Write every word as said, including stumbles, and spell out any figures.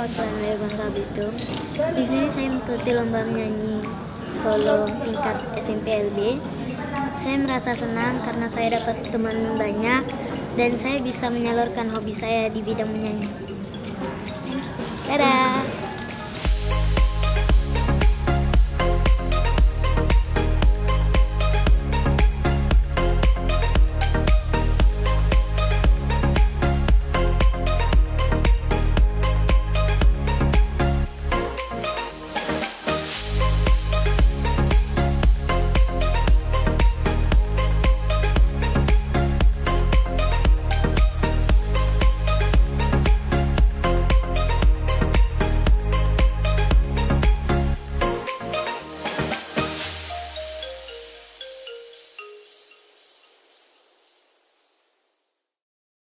Planway Bangka Belitung. Di sini saya mengikuti lomba menyanyi solo tingkat S M P L B. Saya merasa senang karena saya dapat teman banyak dan saya bisa menyalurkan hobi saya di bidang menyanyi. Dadah.